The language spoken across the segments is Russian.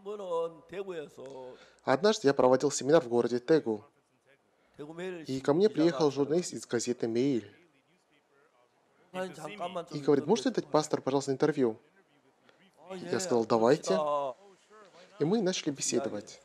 Однажды я проводил семинар в городе Тегу, и ко мне приехал журналист из газеты «Меиль». И говорит: можете дать пастору, пожалуйста, интервью? Я сказал: давайте. И мы начали беседовать.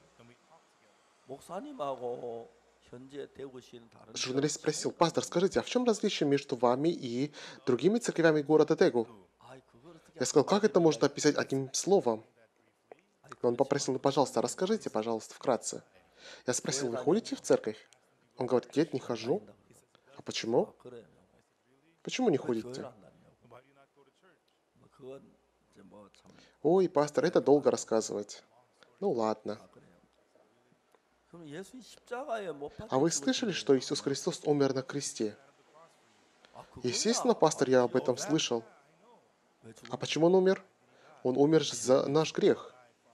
Журналист спросил: пастор, скажите, а в чем различие между вами и другими церквями города Тегу? Я сказал: как это можно описать одним словом? И он попросил: ну, пожалуйста, расскажите, пожалуйста, вкратце. Я спросил: вы ходите в церковь? Он говорит: нет, не хожу. А почему? Почему не ходите? Ой, пастор, это долго рассказывать. Ну ладно. А вы слышали, что Иисус Христос умер на кресте? Естественно, пастор, я об этом слышал. А почему Он умер? Он умер за наш грех.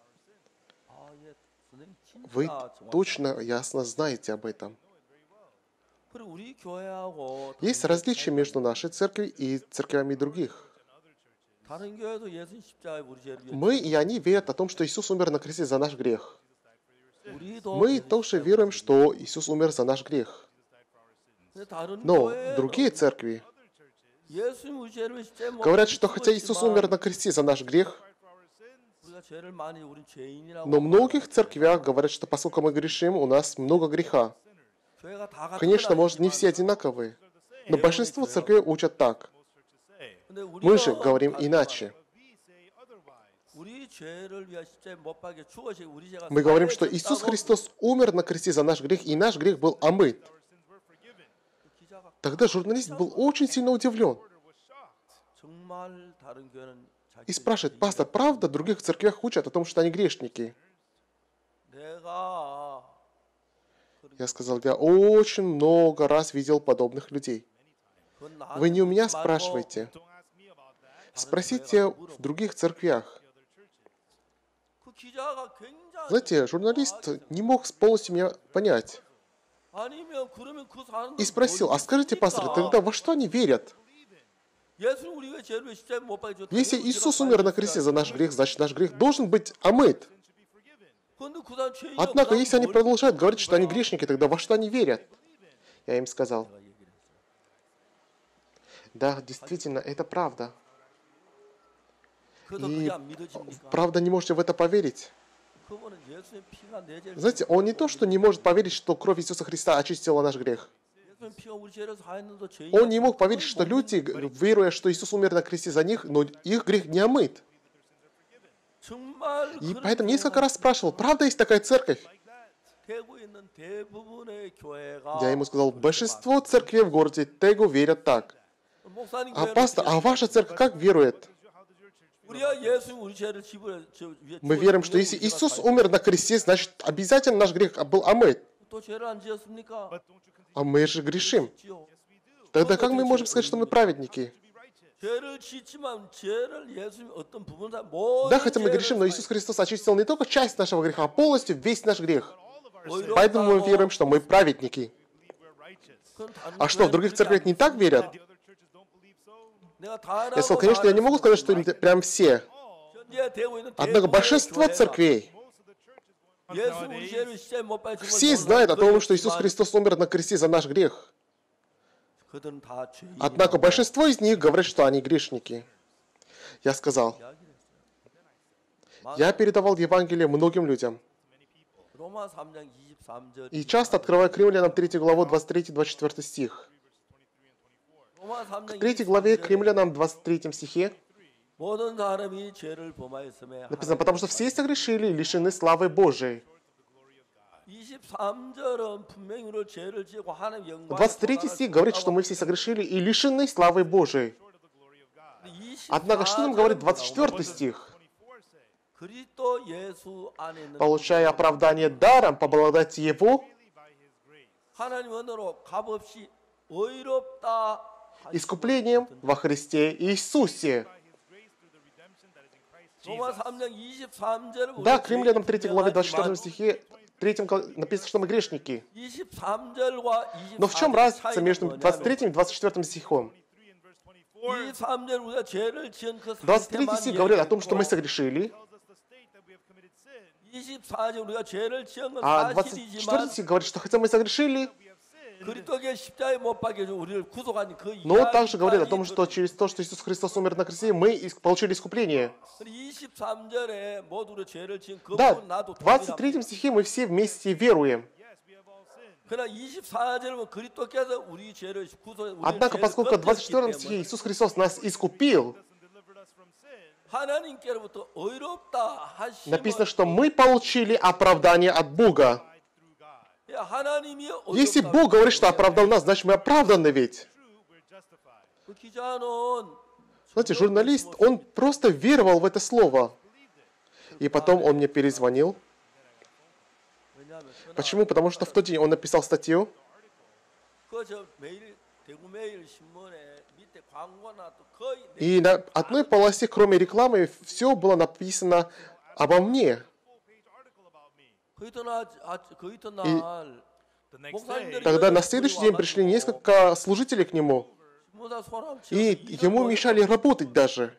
Вы точно, ясно знаете об этом. Есть различия между нашей церковью и церквями других. Мы и они верят о том, что Иисус умер на кресте за наш грех. Мы тоже веруем, что Иисус умер за наш грех. Но другие церкви говорят, что хотя Иисус умер на кресте за наш грех, но в многих церквях говорят, что поскольку мы грешим, у нас много греха. Конечно, может, не все одинаковые, но большинство церквей учат так. Мы же говорим иначе. Мы говорим, что Иисус Христос умер на кресте за наш грех, и наш грех был омыт. Тогда журналист был очень сильно удивлен. И спрашивает: пастор, правда в других церквях учат о том, что они грешники? Я сказал: я очень много раз видел подобных людей. Вы не у меня спрашиваете. Спросите в других церквях. Знаете, журналист не мог полностью меня понять. И спросил: а скажите, пастор, тогда во что они верят? Если Иисус умер на кресте за наш грех, значит наш грех должен быть омыт. Однако, если они продолжают говорить, что они грешники, тогда во что они верят? Я им сказал: да, действительно, это правда. И правда не можете в это поверить. Знаете, он не то, что не может поверить, что кровь Иисуса Христа очистила наш грех. Он не мог поверить, что люди, веруя, что Иисус умер на кресте за них, но их грех не омыт. И поэтому несколько раз спрашивал: правда есть такая церковь? Я ему сказал: большинство церквей в городе Тегу верят так. А пастор, а ваша церковь как верует? Мы верим, что если Иисус умер на кресте, значит обязательно наш грех был омыт. А мы же грешим. Тогда как мы можем сказать, что мы праведники? Да, хотя мы грешим, но Иисус Христос очистил не только часть нашего греха, а полностью весь наш грех. Поэтому мы верим, что мы праведники. А что, в других церквях не так верят? Я сказал: конечно, я не могу сказать, что прям все. Однако большинство церквей, все знают о том, что Иисус Христос умер на кресте за наш грех. Однако большинство из них говорят, что они грешники. Я сказал: я передавал Евангелие многим людям. И часто открываю к Римлянам 3 главу 23-24 стих. В 3 главе к Римлянам 23 стихе написано: потому что все согрешили и лишены славы Божией. 23 стих говорит, что мы все согрешили и лишены славы Божией. Однако, что нам говорит 24 стих? Получая оправдание даром по благодати Его, искуплением во Христе Иисусе. Да, к Римлянам 3 главе 24 стихе 3 написано, что мы грешники. Но в чем разница между 23 и 24 стихом? 23 стих говорит о том, что мы согрешили. 24절 우리가 죄를 지은 건 А 사실이지만 24 стих говорит, что хотя мы согрешили, 그리스도의 십자가에 못 박혀 우리를 구속한 그 но также говорит о том, 이야기까지 что через то, что Иисус Христос умер на кресте, мы получили искупление. 23절에 모두로 죄를 지은 그 Да, 부분 나도 в 23 стихе мы все вместе веруем. 그러나 24절은 그리스도께서 우리 죄를 구속해 Однако, поскольку в 24 стихе Иисус Христос нас искупил, 하나님께로부터 의롭다 하심은 написано, что мы получили оправдание от Бога. 하나님이 Если Бог говорит, что оправдал нас, значит мы оправданы ведь. 그 기자는 Знаете, журналист, он просто веровал в это слово. И потом он мне перезвонил. 왜냐하면 Почему? Потому что в тот день он написал статью, 그저 매일 대구 매일 신문에 밑에 광고나 또 거의 и на одной полосе, кроме рекламы, все было написано обо мне. 그 이튿날 목사님들이 Тогда на следующий день пришли несколько служителей к нему, 신문사 소람 и ему мешали работать даже.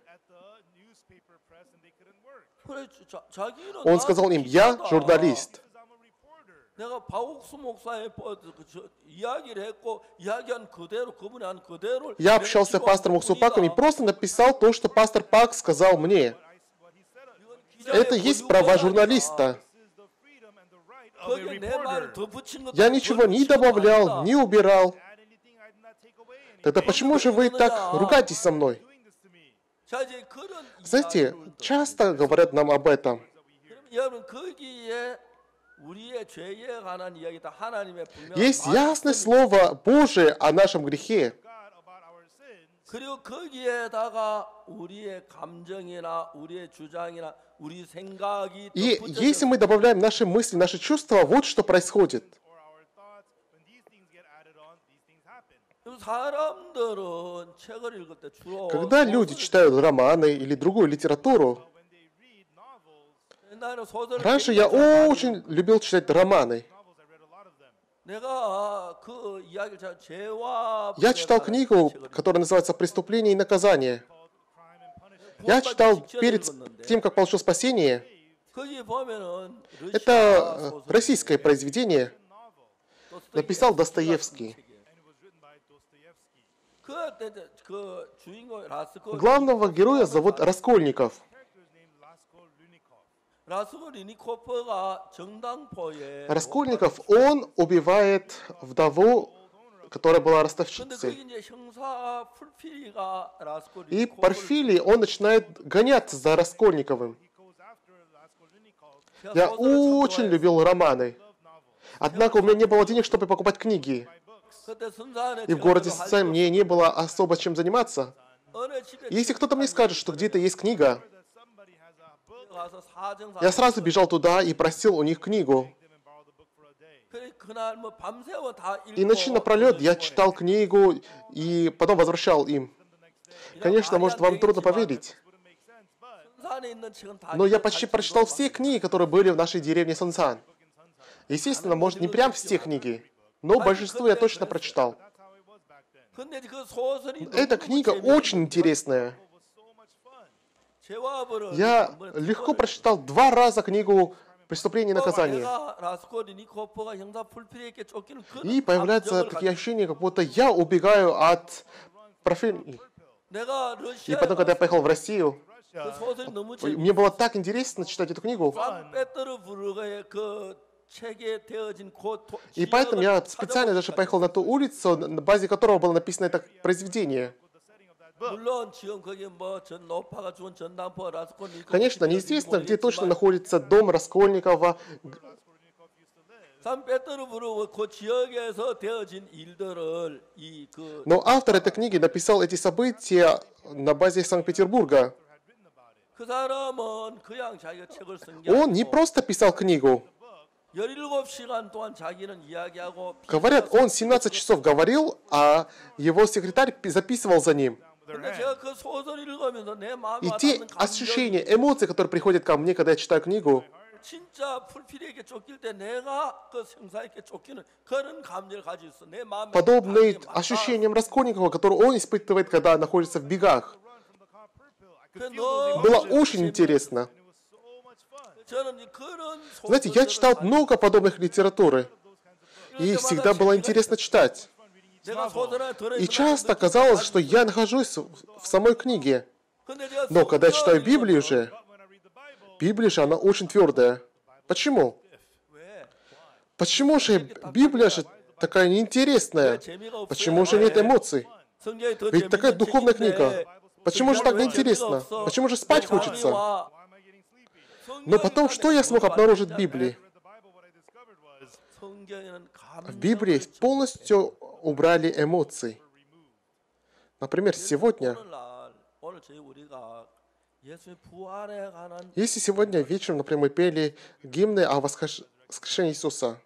그래 자기는 Он сказал им: «Я журналист». 내가 박옥수 목사의 이야기를 했고 이야기한 그대로 그분이 한 그대로 Я общался с пастором Уксупаком и просто написал то, что пастор Пак сказал мне. Это есть права журналиста. 거기에 내 말을 덧붙인 것도 Я ничего не добавлял, не убирал. Тогда почему же вы так ругаетесь со мной? 자, 이제 그런 Знаете, 이야기를 часто говорят нам об этом. 그럼 여러분 거기에 우리의 죄에 관한 이야기다 하나님의 분명한 Есть ясное слово Божие о нашем грехе. 그리고 거기에다가 우리의 감정이나 우리의 주장이나 우리 생각이 И если мы добавляем наши мысли, наши чувства, вот что происходит. 사람들은 책을 읽을 때 주로 Когда люди читают романы или другую литературу, 옛날에 소설을 раньше я очень любил читать романы. 내가 그 이야기를 잘 죄와 Я читал книгу, которая называется «Преступление и наказание». Я читал перед тем, как получил спасение. 거기 보면은 Это российское произведение. Написал Достоевский. 그 주인공 라스콜 Главного героя зовут Раскольников. 라스콜리니코프가 정당포에 Раскольников, он убивает вдову, которая была 근데 ростовщицей. 그게 이제 형사 풀피리가 И 라스콜리니코프를 Порфирий, он начинает гоняться за Раскольниковым. Я очень любил романы. Однако у меня не было денег, чтобы покупать книги. 그때 선산에 И в городе Сицилии мне не было особо чем заниматься. Если кто-то мне скажет, что где-то есть книга, 가서 사정사 я сразу бежал туда и просил у них книгу. 그날 뭐 밤새워 다 읽고 И ночи напролет я читал книгу и потом возвращал им. Конечно, может, вам трудно поверить, 선산에 있는 책은 다 но я почти прочитал все книги, которые были в нашей деревне Сонсан. Естественно, может, не прям все книги, но большинство я точно прочитал. 근데 그 소설이 Эта книга очень интересная. Я легко прочитал 2 раза книгу «Преступление и наказание». И появляются такие ощущения, как будто я убегаю от профессии. И потом, когда я поехал в Россию, мне было так интересно читать эту книгу. И поэтому я специально даже поехал на ту улицу, на базе которого было написано это произведение. Конечно, неизвестно, где точно находится дом Раскольникова. Но автор этой книги написал эти события на базе Санкт-Петербурга. Он не просто писал книгу. Говорят, он 17 часов говорил, а его секретарь записывал за ним. И те ощущения, эмоции, которые приходят ко мне, когда я читаю книгу, подобны ощущениям Раскольникова, которые он испытывает, когда находится в бегах. Было очень интересно. 저는 그런 Знаете, я читал много подобных литературы, и всегда было интересно читать. 내가 소설에 И 들어있는 часто казалось, что я нахожусь в самой книге. 근데 제가 Но когда я читаю 성경을 Библию 읽어서 же, Библия же, она очень твердая. Почему? 왜? Почему же Библия же такая неинтересная? 재미가 없어요. Почему же нет эмоций? 성경이 더 Ведь такая 재밌는 духовная 책인데 книга. Почему же так неинтересно? Почему же спать хочется? Но потом, что я смог обнаружить в Библии? В Библии полностью убрали эмоции. Например, сегодня, если сегодня вечером, например, мы пели гимны о воскрешении Иисуса,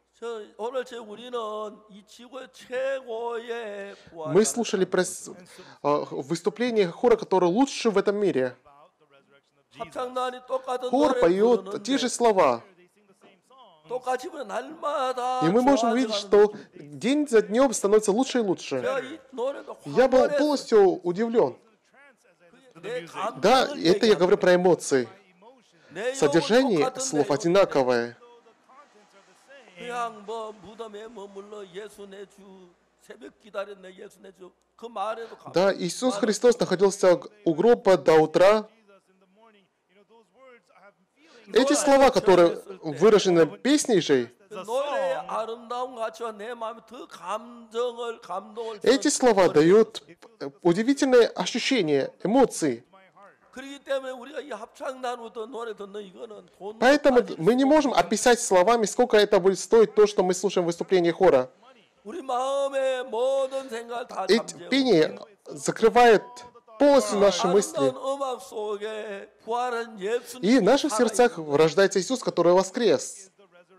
мы слушали выступление хора, который лучше в этом мире. Хор поет те же слова. И мы можем видеть, что день за днем становится лучше и лучше. Я был полностью удивлен. Да, это я говорю про эмоции. Содержание слов одинаковое. Да, Иисус Христос находился у гроба до утра. Эти слова, которые выражены песней же, эти слова дают удивительное ощущение, эмоции. Поэтому мы не можем описать словами, сколько это будет стоить то, что мы слушаем в выступлении хора. Эти пение закрывает полностью наши мысли. И в наших сердцах рождается Иисус, который воскрес.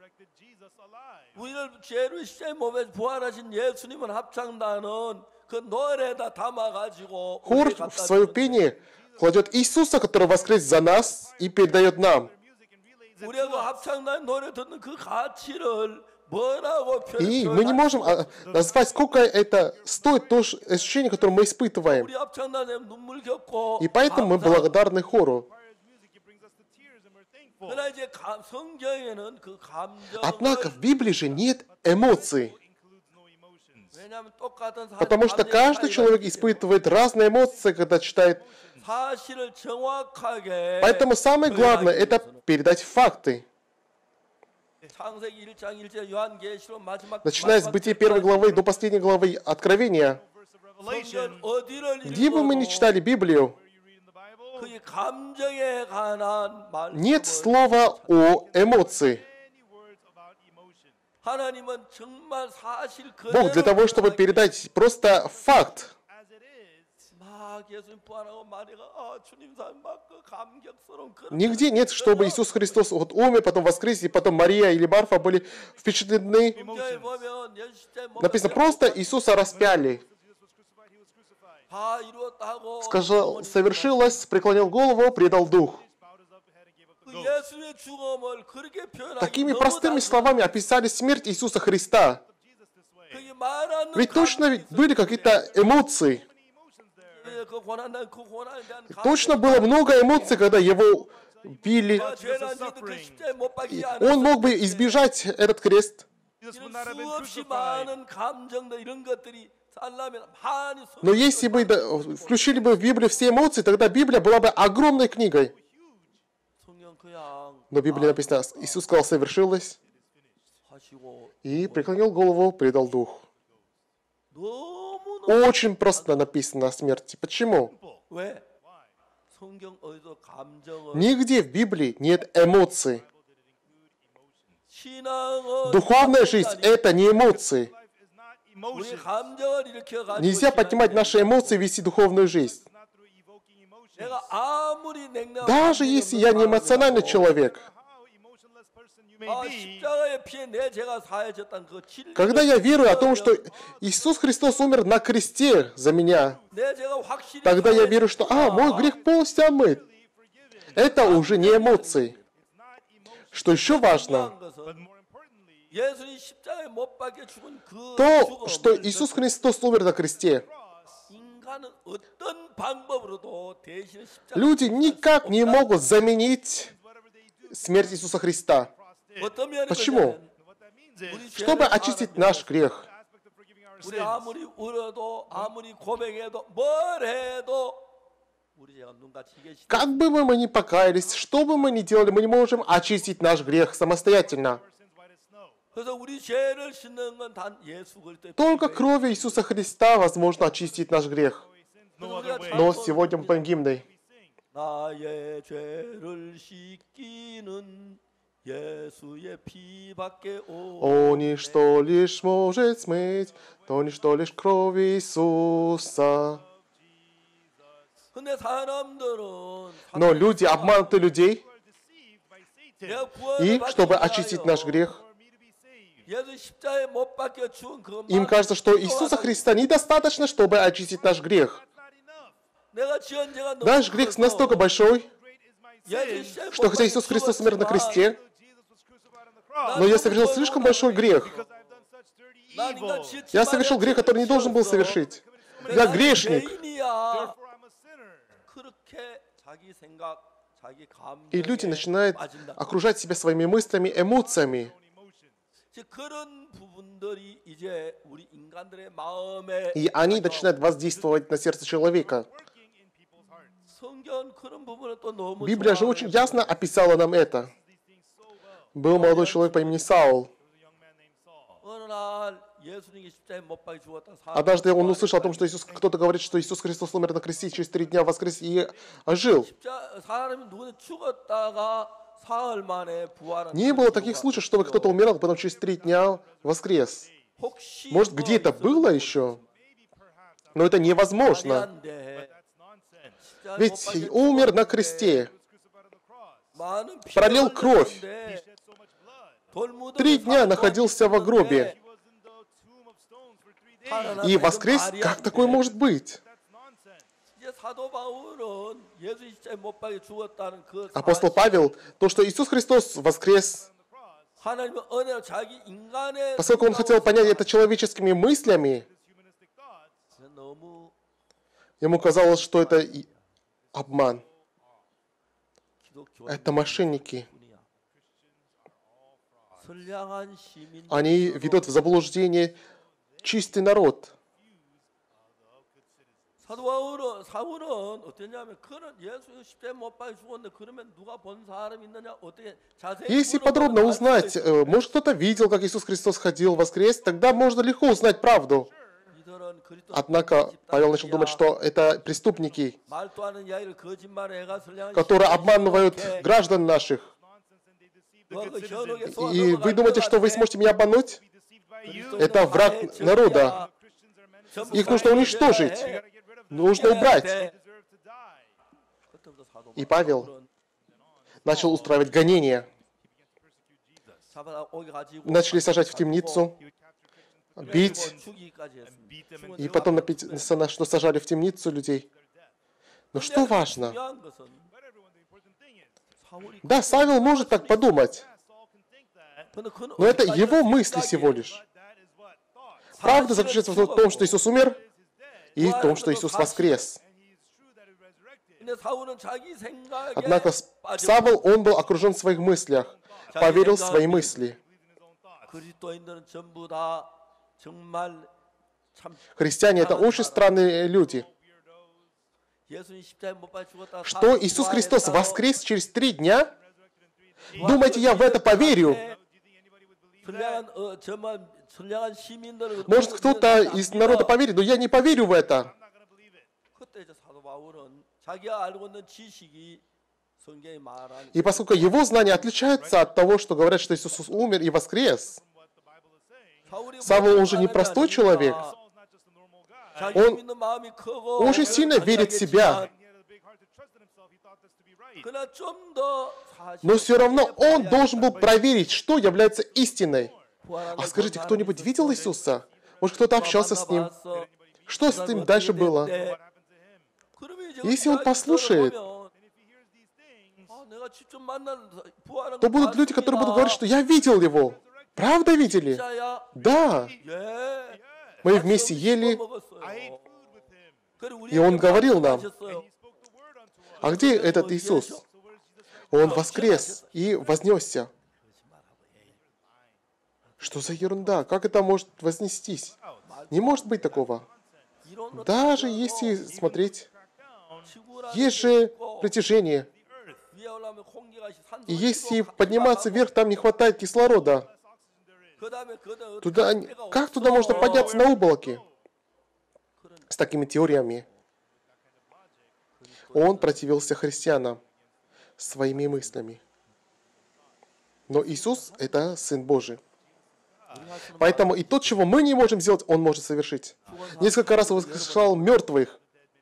Хор в свое пение кладет Иисуса, который воскрес за нас, и передает нам. И мы не можем назвать, сколько это стоит, то ощущение, которое мы испытываем. И поэтому мы благодарны хору. Однако в Библии же нет эмоций. Потому что каждый человек испытывает разные эмоции, когда читает. Поэтому самое главное – это передать факты. Начиная с Бытия 1 главы до последней главы Откровения, где бы мы ни читали Библию, нет слова о эмоции. Бог для того, чтобы передать просто факт. Нигде нет, чтобы Иисус Христос вот умер, потом воскрес, и потом Мария или Марфа были впечатлены. Написано, просто Иисуса распяли. Сказал, совершилось, преклонил голову, предал дух. Такими простыми словами описали смерть Иисуса Христа. Ведь точно были какие-то эмоции. Точно было много эмоций, когда его били. Он мог бы избежать этот крест. Но если бы включили бы в Библию все эмоции, тогда Библия была бы огромной книгой. Но в Библии написано, Иисус сказал, совершилось, и преклонил голову, предал дух. Очень просто написано о смерти. Почему? Нигде в Библии нет эмоций. Духовная жизнь – это не эмоции. Нельзя поднимать наши эмоции и вести духовную жизнь. Даже если я не эмоциональный человек, когда я верую о том, что Иисус Христос умер на кресте за меня, тогда я верю, что мой грех полностью омыт. Это уже не эмоции. Что еще важно? То, что Иисус Христос умер на кресте. Люди никак не могут заменить смерть Иисуса Христа. 어떤 면에 Почему? Чтобы очистить наш грех. 우리 아무리 울어도 아무리 고백해도 뭘 해도 우리 죄가 눈같이 이게 Как бы мы ни покаялись, что бы мы ни делали, мы не можем очистить наш грех самостоятельно. 그래서 우리 죄를 씻는 건 단 예수 그리스도의 Только кровью Иисуса Христа возможно очистить наш грех. Но сегодня мы поем гимны. 나의 죄를 씻기는 예수의 피밖에 О, ничто лишь может смыть, то ничто лишь кровь Иисуса. 근데 사람들은 Но люди обманут людей, 내가 и 구원을 чтобы 받기 очистить наш 위하여 грех, 예수 십자가에 못 박혀 죽은 그 им кажется, что Иисуса Христа недостаточно, чтобы очистить наш грех. 내가 지은 죄가 너무 Наш грех настолько большой, 예수 십자가에 못 что хотя 박혀 Иисус Христос умер на 죽었지만 кресте, но я совершил слишком большой грех. 난 인간 지은 Я 죄 совершил грех, который не должен был совершить. Я грешник. 죄인이야. 그렇게 자기 생각, 자기 И люди 감정에 начинают 빠진다. окружать себя своими мыслями, эмоциями. 이제 그런 부분들이 이제 우리 인간들의 마음에 И они начинают воздействовать на сердце человека. 성경 그런 부분을 또 너무 Библия же 좋아하는 очень ясно описала нам это. Был молодой человек по имени Саул. 어느 날 예수님이 십자가에 못 박혀 죽었다. Однажды он услышал о том, что кто-то говорит, что Иисус Христос умер на кресте, и через 3 дня воскрес и ожил. 사람이 누구는 죽었다가 사흘 만에 부활한 Не было таких случаев, чтобы кто-то умирал, потом через 3 дня воскрес. 혹시 Может, где-то было еще? Но это невозможно. Ведь умер на кресте, пролил кровь, 3 дня находился во гробе и воскрес. Как такое может быть? Апостол Павел, то, что Иисус Христос воскрес, поскольку он хотел понять это человеческими мыслями, ему казалось, что это обман. Это мошенники. Они ведут в заблуждение чистый народ. 사울은 어땠냐면 그런 예수 십자가에 못 박혀 죽었는데 그러면 누가 본 사람 있느냐 어떻게 자세히 Если подробно узнать, может кто-то видел, как Иисус Христос ходил воскрес, тогда можно легко узнать правду. Однако Павел начал думать, что это преступники, которые обманывают граждан наших. И вы думаете, что вы сможете меня обмануть? Это враг народа. Их нужно уничтожить. Нужно убрать. И Павел начал устраивать гонения. Начали сажать в темницу, бить. И потом написано, что сажали в темницу людей. Но что важно? Да, Савел может так подумать. Но это его мысли всего лишь. Правда заключается в том, что Иисус умер, и в том, что Иисус воскрес. Однако Савл, он был окружен в своих мыслях, поверил в свои мысли. Христиане — это очень странные люди. Что Иисус Христос воскрес через 3 дня? Думаете, я в это поверю? Может, кто-то из народа поверит, но я не поверю в это. И поскольку его знания отличаются от того, что говорят, что Иисус умер и воскрес, Савл уже не простой человек. Он очень сильно верит в себя. Но все равно он должен был проверить, что является истиной. А скажите, кто-нибудь видел Иисуса? Может, кто-то общался с Ним? Что с ним дальше было? Если он послушает, то будут люди, которые будут говорить, что я видел Его. Правда видели? Да. Мы вместе ели, и Он говорил нам. А где этот Иисус? Он воскрес и вознесся. Что за ерунда? Как это может вознестись? Не может быть такого. Даже если смотреть, есть же притяжение. И если подниматься вверх, там не хватает кислорода. Как туда можно подняться на облаке? С такими теориями. Он противился христианам своими мыслями. Но Иисус – это Сын Божий. Поэтому и то, чего мы не можем сделать, Он может совершить. Несколько раз воскрешал мертвых.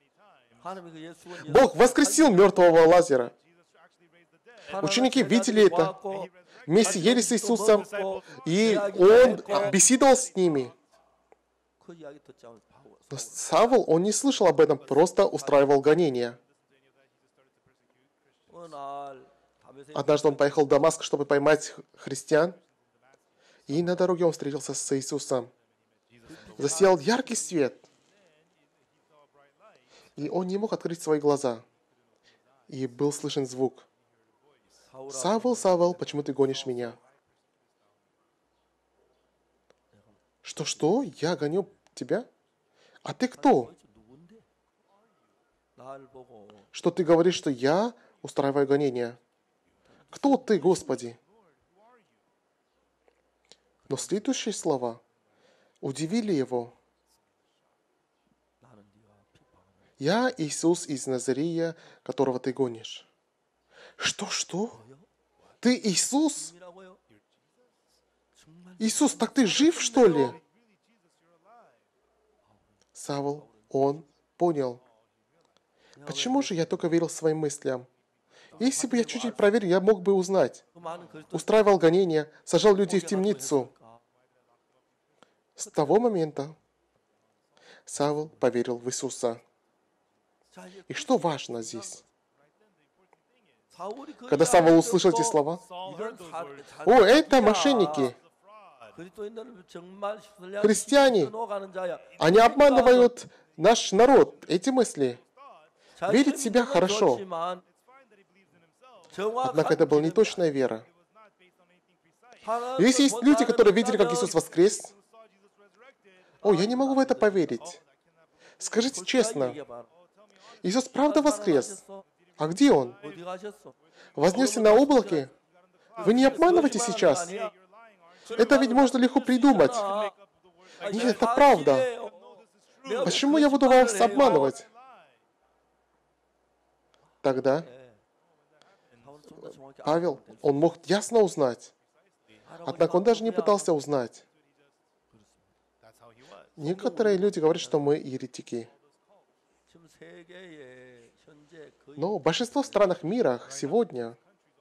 Бог воскресил мертвого Лазаря. Ученики видели это. Вместе ели с Иисусом, и Он беседовал с ними. Но Савл, он не слышал об этом, просто устраивал гонения. Однажды он поехал в Дамаск, чтобы поймать христиан, и на дороге он встретился с Иисусом. Засиял яркий свет, и он не мог открыть свои глаза. И был слышен звук. «Савл, Савл, почему ты гонишь меня?» «Что? Я гоню тебя? А ты кто? Что ты говоришь, что я устраиваю гонения? Кто ты, Господи?» Но следующие слова удивили его. «Я Иисус из Назарея, которого ты гонишь». Что? Ты Иисус? Иисус, так ты жив, что ли? Савл, он понял. Почему же я только верил своим мыслям? Если бы я чуть-чуть проверил, я мог бы узнать. Устраивал гонения, сажал людей в темницу. С того момента Савл поверил в Иисуса. И что важно здесь? Когда Савл услышал эти слова, «О, это мошенники! Христиане! Они обманывают наш народ!» Эти мысли. Верить в себя хорошо. Однако это была неточная вера. Если есть люди, которые видели, как Иисус воскрес, «О, я не могу в это поверить». Скажите честно, Иисус правда воскрес? А где Он? Вознесся на облаке? Вы не обманываете сейчас? Это ведь можно легко придумать. Нет, это правда. Почему я буду вас обманывать? Тогда Павел, он мог ясно узнать. Однако он даже не пытался узнать. Некоторые люди говорят, что мы еретики. Но большинство в странах мира сегодня,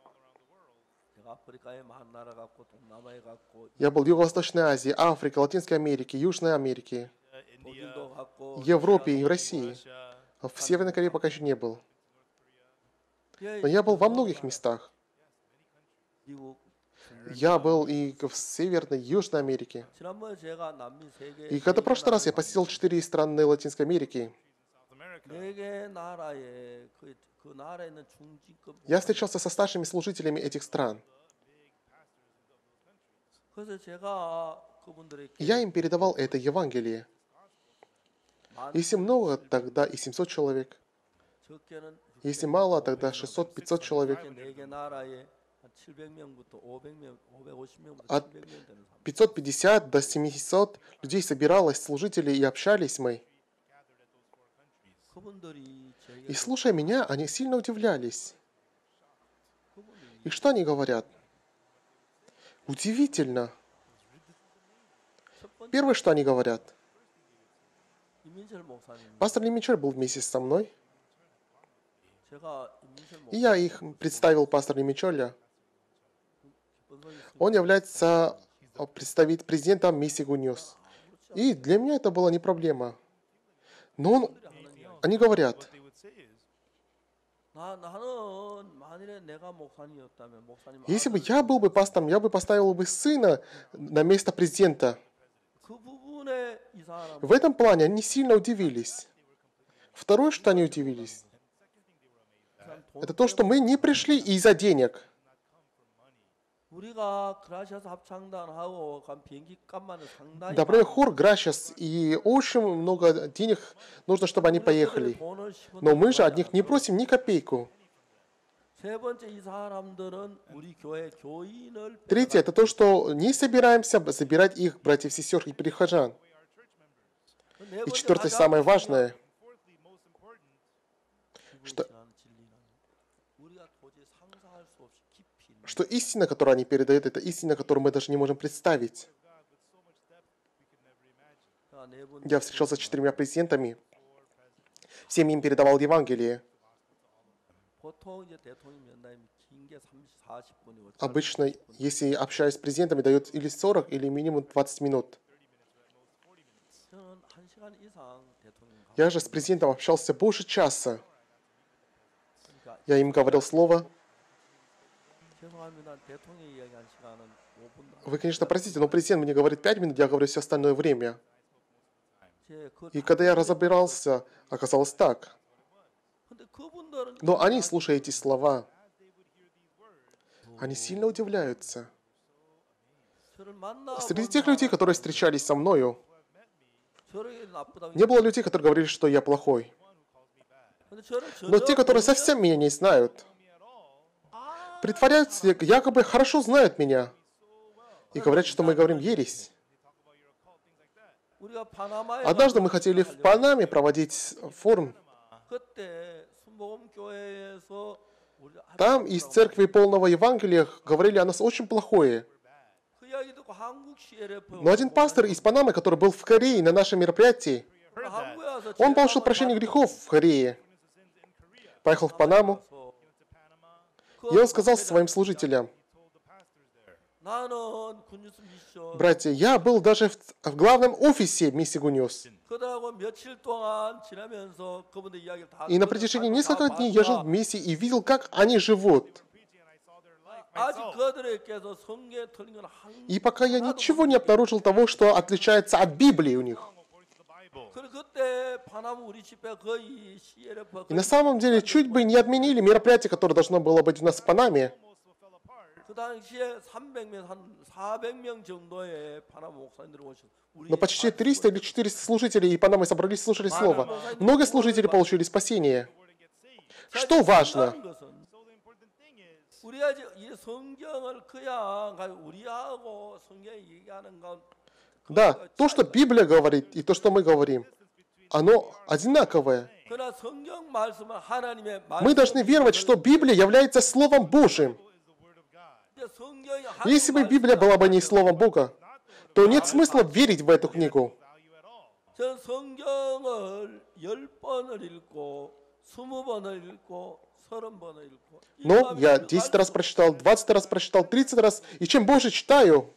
я был в Юго-Восточной Азии, Африке, Латинской Америке, Южной Америке, Европе и в России. В Северной Корее пока еще не был. Но я был во многих местах. Я был и в Северной, Южной Америке. И когда в прошлый раз я посетил 4 страны Латинской Америки, я встречался со старшими служителями этих стран. Я им передавал это Евангелие. Если много, тогда и 700 человек. Если мало, тогда 600-500 человек. От 550 до 700 людей собиралось, служителей, и общались мы. И слушая меня, они сильно удивлялись. И что они говорят? Удивительно. Первое, что они говорят. Пастор Лимичер был вместе со мной. И я их представил пастору Лимичоля. Он является президентом миссии Гуньос. И для меня это была не проблема. Но они говорят, если бы я был бы пастором, я бы поставил бы сына на место президента. В этом плане они сильно удивились. Второе, что они удивились. Это то, что мы не пришли из-за денег. 우리가 그라시아스 합창단하고 간 비행기 값만은 상당히 Например, хор Гращас, и очень много денег нужно, чтобы они поехали. 돈을 Но мы же от них не просим ни копейку. 세 번째 이 사람들은 우리 교회 교인을 Третье, это то, что не собираемся забирать их, братьев, сестер и прихожан. 네 И 번째 четвертое, 가장 самое важное, что, 중요한 진리는 우리가 도저히 상상할 수 없이 깊이 있는 что истина, которую они передают, это истина, которую мы даже не можем представить. 네 번째 Я встречался с 4 президентами, всем им передавал Евангелие. 보통 이제 대통령 면담이 긴 게 40분이고 Обычно, если общаюсь с президентами, дают или 40, или минимум 20 минут. 저는 1시간 이상 대통령 Я же с президентом общался больше часа. 그러니까 Я им говорил слово. 죄송합니다. 대통령 이야기한 시간은 5분. Вы, конечно, простите, но президент мне говорит 5 минут, я говорю все остальное время. 그 И когда я разобрался, оказалось так. 근데 그분들은 Но они, слушая эти слова, они сильно удивляются. 저를 만나 Среди тех людей, которые встречались со мною, 저렇게 나쁘다고 не было людей, которые говорили, что я плохой. 근데 저를 Но те, которые совсем меня не знают, притворяются, якобы хорошо знают меня. И говорят, что мы говорим ересь. 우리가 파나마에 Однажды мы хотели в Панаме проводить форум. 그때 순복음교회에서 우리 Там из церкви полного Евангелия говорили о нас очень плохое. 그 이야기 듣고 한국 CLF Но один пастор из Панамы, который был в Корее на нашем мероприятии, 한국에 와서 он получил прощение грехов в Корее. Поехал в Панаму, и он сказал своим служителям: 나는 군뉴스 미션 братья, я был даже в главном офисе Миссии Гуньос. 그러고 며칠 동안 지나면서 그분들 이야기를 다 И на протяжении нескольких дней я жил в миссии и видел, как они живут. 아직 그들에게서 성경에 틀린 건 И пока я ничего не обнаружил того, что отличается от Библии у них. 그래 그때 파나무 우리 집회 거의 CLF И на самом деле чуть бы не отменили мероприятие, которое должно было быть у нас в Панаме. 그 당시에 300명 한 400명 정도의 파나무 목사님들이 오셨어요. 우리 Но почти 300 или 400 служителей и Панамы собрались, слушали слово. Много служителей получили спасение. Что важно? 우리가 이 성경을 그냥 우리하고 성경이 얘기하는 건 Да, то, что Библия говорит, и то, что мы говорим, оно одинаковое. 그러나 성경 말씀은 하나님의 Мы должны веровать, что Библия является Словом Божьим. 성경이 Если бы Библия была бы не Словом Бога, то нет смысла верить в эту книгу. 저 성경을 10번을 읽고 20번을 읽고 30번을 읽고 Но я 10 раз прочитал, 20 раз прочитал, 30 раз. И чем больше читаю,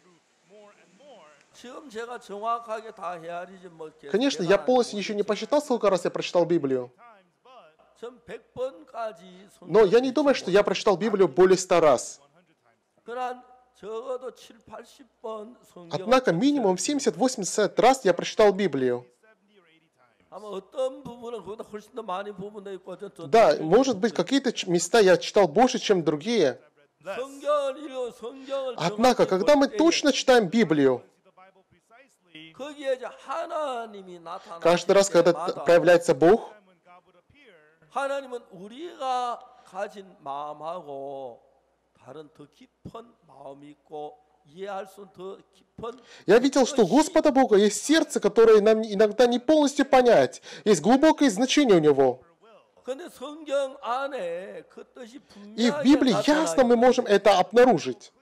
지금 제가 정확하게 다 헤아리지 뭐 конечно, я полностью еще не посчитал, сколько раз я прочитал Библию. 전 100번까지 Но я не думаю, что я прочитал Библию более 100 раз. 그러나 적어도 7, 80번 성경 Однако минимум 70-80 раз я прочитал Библию. 아마 어떤 부분은 그보다 훨씬 더 많이 부분도 있고 Да, может быть, какие-то места я читал больше, чем другие. 성경을 읽어 성경을 Однако, когда мы точно читаем Библию, 거기에 이제 하나님이 나타나 каждый раз, когда появляется Бог, 하나님은 우리가 가진 마음하고 다른 더 깊은 마음이 있고 이해할 수 더 깊은 я видел, что у Господа Бога есть сердце, которое нам иногда не полностью понять. Есть глубокое значение у Него. 근데 성경 안에 그 뜻이 И в 분명하게 Библии ясно мы можем это обнаружить.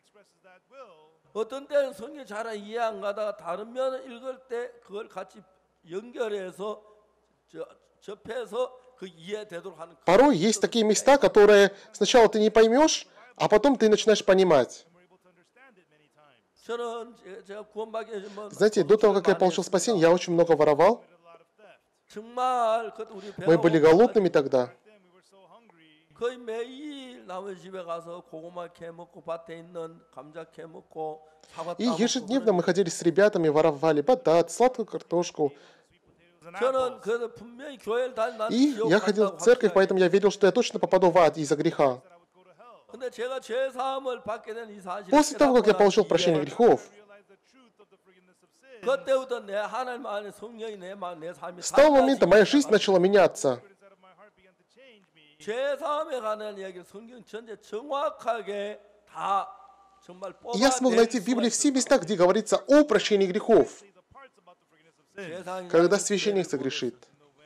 어떤 때는 성경 잘 이해 안 가다가 다른 면을 읽을 때 그걸 같이 연결해서 접해서 그 이해되도록 하는 Порой есть такие места, которые сначала ты не поймешь, а потом ты начинаешь понимать. 저는 제가 구원받기 전에 Знаете, до того, как я получил спасение, я очень много воровал. 정말 그때 우리 Мы были голодными тогда. 거의 매일 남의 집에 가서 고구마 캐 먹고 밭에 있는 감자 캐 먹고 사과 И ежедневно мы ходили с ребятами, воровали батат, сладкую картошку. 저는 그래서 분명히 교회를 다니는 И я ходил в церковь, поэтому я верил, что я точно попаду в ад из-за греха. 근데 제가 죄 사함을 받게 된 이 사실을 После того, как я получил прощение грехов, 그때부터 내 하나님 안에 성령이 내 삶이 с того момента моя жизнь начала меняться. 죄 사함에 관한 이야기를 성경 전체 정확하게 다 정말 И я смог найти в Библии все места, где говорится о прощении грехов, когда священник согрешит,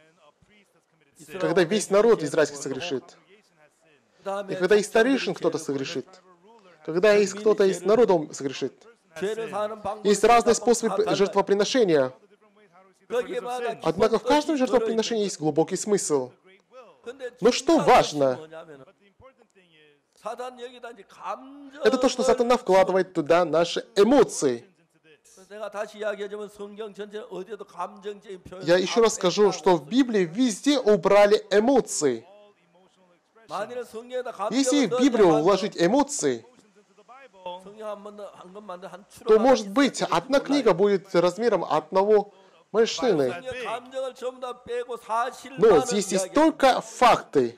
когда весь народ израильский согрешит, и когда из старейшин кто-то согрешит, когда кто-то из народа согрешит. Есть разные способы жертвоприношения. Однако в каждом жертвоприношении есть глубокий смысл. Но что важно? Это то, что сатана вкладывает туда наши эмоции. Я еще раз скажу, что в Библии везде убрали эмоции. Если в Библию вложить эмоции, то, может быть, одна книга будет размером одного машины. Но здесь есть только факты.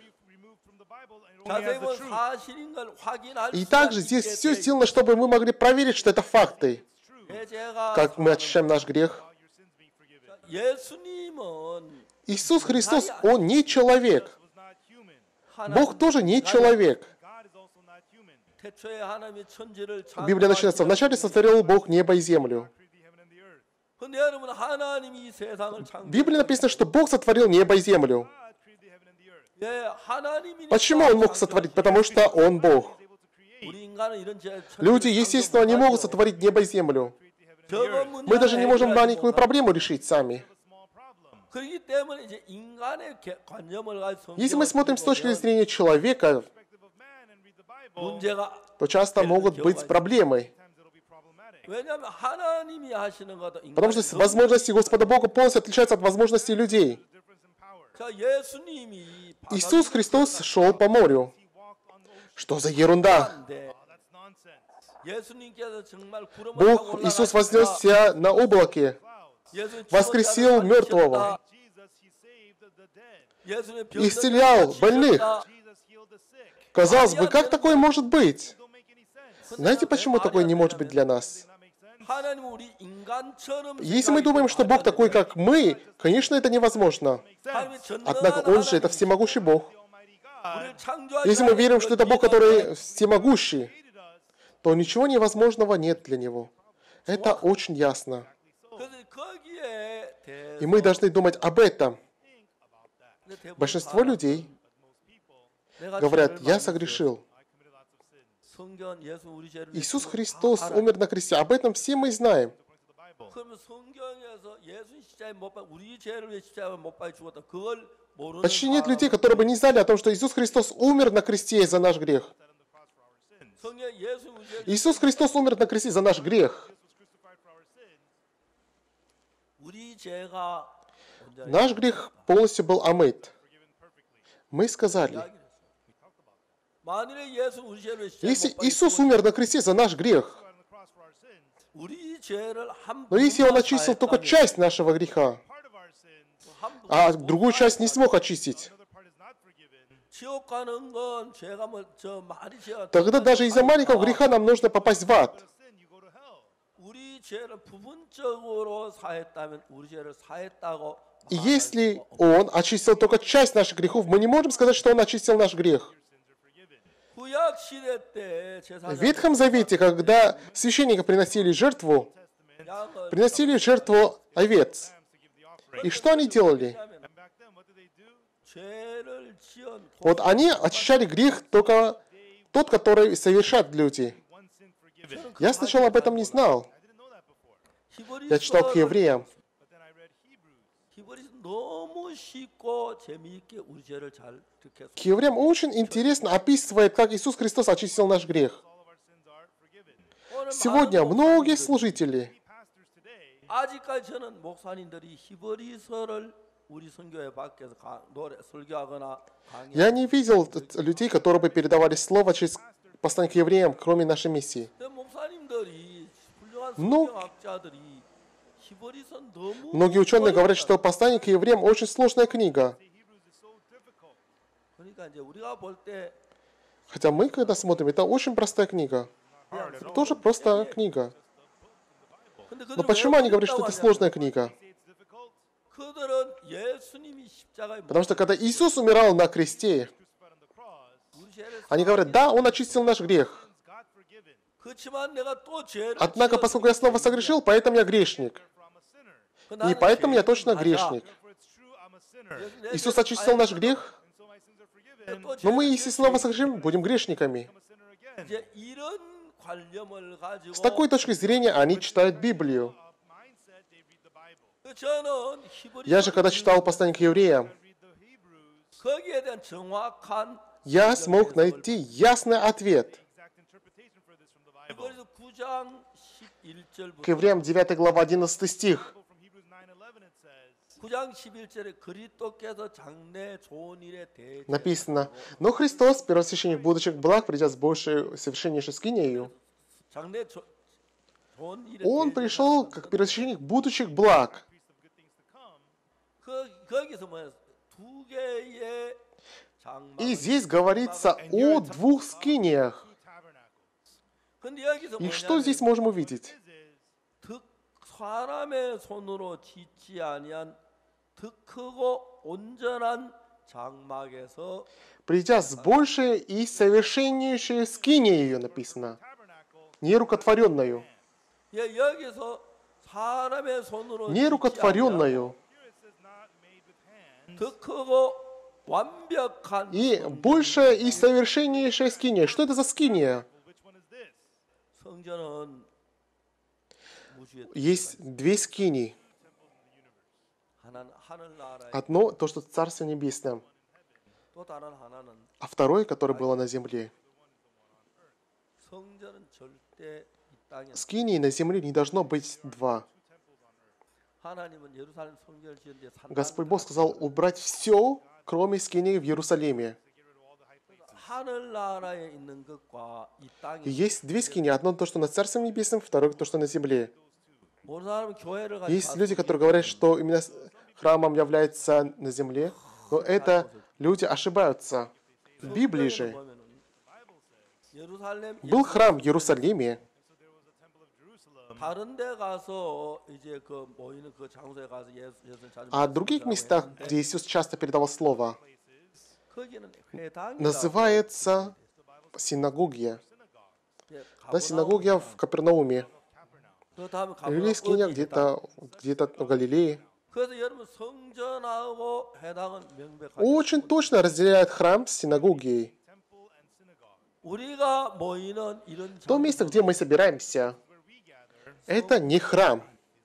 И также здесь все сделано, чтобы мы могли проверить, что это факты. Как мы очищаем наш грех. Иисус Христос, Он не человек. Бог тоже не человек. Библия начинается: «Вначале сотворил Бог небо и землю». В Библии написано, что Бог сотворил небо и землю. Почему Он мог сотворить? Потому что Он Бог. Люди, естественно, не могут сотворить небо и землю. Мы даже не можем маленькую проблему решить сами. Если мы смотрим с точки зрения человека, то часто могут быть проблемы. Потому что возможности Господа Бога полностью отличаются от возможностей людей. Иисус Христос шел по морю. Что за ерунда? Бог, Иисус вознесся на облаке, воскресил мертвого, исцелял больных. Казалось бы, как такое может быть? Знаете, почему такое не может быть для нас? Если мы думаем, что Бог такой, как мы, конечно, это невозможно. Однако Он же это всемогущий Бог. Если мы верим, что это Бог, который всемогущий, то ничего невозможного нет для Него. Это очень ясно. И мы должны думать об этом. Большинство людей говорят: «Я согрешил». Иисус Христос умер на кресте. Об этом все мы знаем. Почти нет людей, которые бы не знали о том, что Иисус Христос умер на кресте за наш грех. Иисус Христос умер на кресте за наш грех. Наш грех полностью был омыт. Мы сказали: если Иисус умер на кресте за наш грех, но если Он очистил только часть нашего греха, а другую часть не смог очистить, тогда даже из-за маленького греха нам нужно попасть в ад. И если Он очистил только часть наших грехов, мы не можем сказать, что Он очистил наш грех. В Ветхом Завете, когда священники приносили жертву овец, и что они делали? Вот они очищали грех только тот, который совершат люди. Я сначала об этом не знал. Я читал к евреям. К евреям очень интересно описывает, как Иисус Христос очистил наш грех. Сегодня многие служители я не видел людей, которые бы передавали слово через послание к евреям, кроме нашей миссии. Но 히브리서는 너무 Многие ученые говорят, 어렵다. что послание к евреям очень сложная книга. 그러니까 이제 우리가 볼 때 Хотя мы, когда смотрим, это очень простая книга. 그냥 Тоже простая книга. 근데 Но 그들은 почему 왜 они говорят, что 어렵다고 это 하냐면 сложная книга? 그들은 예수님이 십자가에 Потому что когда Иисус умирал на кресте, 우리 죄를 они говорят, да, Он очистил наш грех. 그렇지만 내가 또 죄를 Однако, поскольку я снова согрешил, поэтому я грешник. И поэтому я точно грешник. Иисус очистил наш грех, но мы, если снова согрешим, будем грешниками. 이제 이런 관념을 가지고 С такой точки зрения они читают Библию. 저는 Я же, когда читал послание к евреям, 거기에 대한 정확한 я смог найти ясный ответ. 그래서 9장 К 11절부터 евреям 9 глава 11 стих. 9장 11절에 그리스도께서 장래 좋은 일에 대해 Написано, но Христос, первосвященник будущих благ, придя с большей совершеннейшей скинею, 장래 좋은 일에 Он пришел как первосвященник будущих благ. 거기서 뭐야? 두 개의 장막. И здесь говорится о двух скиниях. 근데 여기서 И что здесь можем увидеть? 사람의 손으로 짓지 아니한 더 크고 온전한 장막에서 Придя с большей и совершеннейшей скинею, написано. Не рукотворенную. 여기서 사람의 손으로 Не рукотворенную. 더 크고 완벽한 И большая и совершеннейшая скиния. Что это за скиния? 성전은 무수의 Есть две скинии. 하나는 하늘나라에 Одно, то, что Царство Небесное, 또 다른 하나는 а второе, которое было на земле. 성전은 절대 이 땅에 Скинии на земле не должно быть два. 하나님은 예루살렘 성전을 지은데 Господь Бог сказал убрать все, кроме скинии в Иерусалиме. 하늘나라에 있는 것과 이 땅에 И есть две скинии. Одно то, что на Царстве Небесном, второе то, что на земле. 모든 사람은 교회를 가지고 Есть люди, которые говорят, что именно храмом является на земле, но это люди ошибаются. В Библии же 예루살렘 был храм в Иерусалиме, 다른 데 가서 이제 그 모이는 그 장소에 가서 예수를 자주 а в других местах, где Иисус часто передавал Слово, 거기는 회당이라고 называется синагогия. 예, Да, синагогия в Капернауме. 그 다음에 Или скиния где-то в Галилее. 그래서 여러분 성전하고 회당은 명백하게 Очень точно разделяет храм с синагогией. 우리가 모이는 이런 То место, где мы собираемся, это не храм.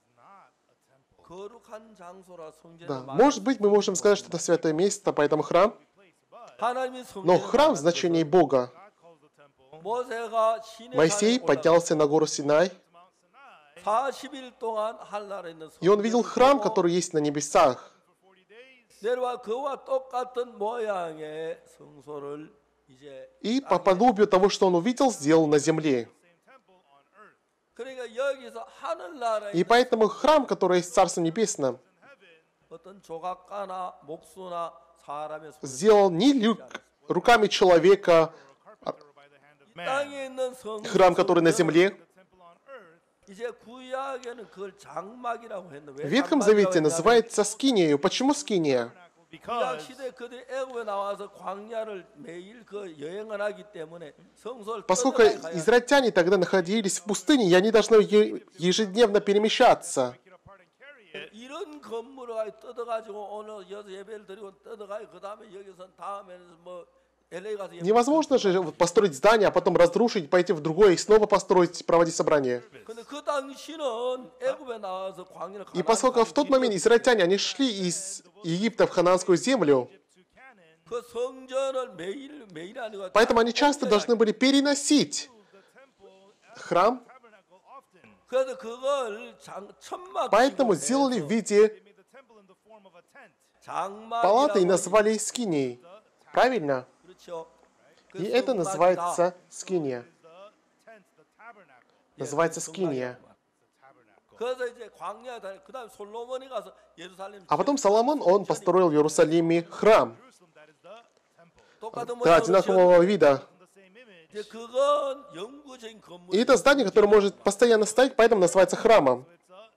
거룩한 장소라 성전을 Да, может быть, мы можем сказать, что это святое место, поэтому храм. 하나님이 Но 성전을 храм в значении Бога. 모세가 시내 Моисей 산에 поднялся на гору Синай, 40일 동안 하늘나라에 있는 и он видел храм, который есть на небесах. 내려와 그와 똑같은 모양의 성소를 이제 И по подобию того, что он увидел, сделал на земле. 그러니까 여기서 하늘나라에 И поэтому храм, который есть в Царстве Небесном, 어떤 조각가나 목수나 사람의 손 сделал не руками человека, 이 땅에 있는 храм, который на земле. 이제 구약에는 그걸 장막이라고 했는데 В Ветхом Завете называется скинией. Почему скиния? 구약 시대 그들이 애굽에 나와서 광야를 매일 그 여행을 하기 때문에 성소를 Поскольку 떠나가야 израильтяне тогда находились в пустыне, и они должны ежедневно перемещаться. 이런 건물을 뜯어가지고 오늘 여기서 예배를 드리고 뜯어가요. 그 다음에 여기서 다음에는 뭐 LA 가서 예배. Невозможно же построить здание, а потом разрушить, пойти в другое и снова построить, проводить собрание. 근데 그 당시는 애굽에 나와서 광야를 И поскольку в тот момент израильтяне, они шли из Египта в ханаанскую землю, 그 성전을 매일 아니고 поэтому они часто должны были переносить храм, 그래서 그걸 천막 поэтому сделали в виде палаты и назвали скинией. Правильно? 그렇죠. 그 И это 성막이다. называется скиния. 예, Называется 그 скиния. 성막이라고. 그래서 이제 광야에 다니. 그다음 솔로몬이 가서 예루살렘. А потом Соломон, он построил в Иерусалиме храм. 똑같은 Да, 모양으로 одинакового 지었는데 вида. 이제 그건 영구적인 И 건물이. это здание, которое может постоянно стоять, поэтому называется храмом.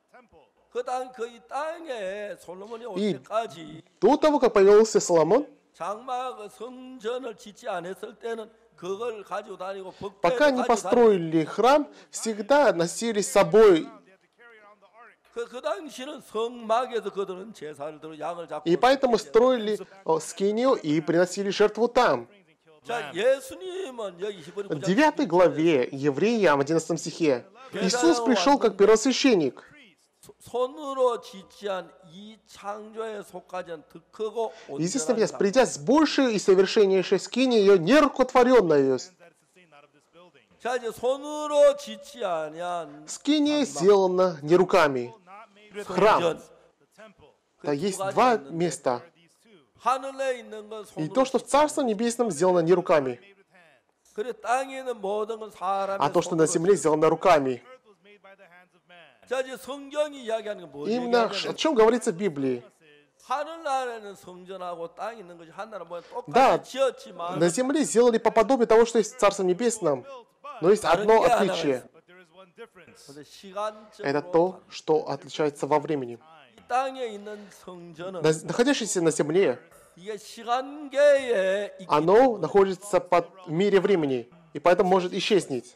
이 땅에 솔로몬이 올 이- 때까지 До того, как появился Соломон, 장막 성전을 짓지 않았을 때는 그걸 가지고 다니고 пока не построили храм, всегда носили с собой. 그 당시는 성막에서 그들은 제사를 들어 양을 잡고. И поэтому строили скинию и приносили жертву там. 자, 예수님은 여기 히브리 В 9 главе Евреям, 11 стихе, Иисус пришел как первосвященник. 손으로 짓지 않은 이 창조에 속하지 않은 더 크고 И здесь 온전한 написано, придя с большей и совершеннейшей скинии, ее нерукотворенную. 자, 이제 손으로 짓지 아니한 Скиния сделана не руками. Храм. 성전. Да, есть два места. 하늘에 있는 건 И 손으로. то, что в Царстве Небесном сделано не руками, 그래 땅에 있는 모든 건 사람의 а то, что на 손으로. земле сделано руками. 자, 이제 성경이 이야기하는 게 뭐지? Именно о чем говорится в Библии. 하늘나라에는 성전하고 땅에 있는 것이 하늘은 뭐 Да, 똑같이 지었지만 На земле сделали по подобию того, что есть в Царстве Небесном. Но есть одно отличие. 근데 시간적으로 Это то, что отличается во времени. 이 땅에 있는 성전은 Находящееся на земле, 이게 시간계에 있기 оно находится в мире времени, и поэтому может исчезнуть.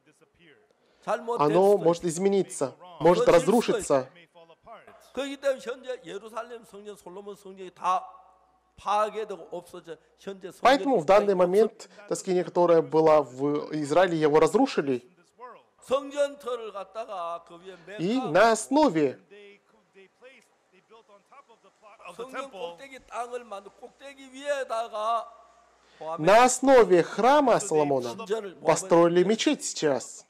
Оно 잘못됐어요. может измениться, может разрушиться. 그렇기 때문에 현재 예루살렘 성전, 솔로몬 성전이 다 파괴되고 없어져 현재 Поэтому в данный момент та скиния, которая была в Израиле, его разрушили. 성전터를 갖다가 그 위에 И 메카 на основе 성전 꼭대기 땅을 만들 꼭대기 위에다가 на основе храма Соломона построили мечеть сейчас.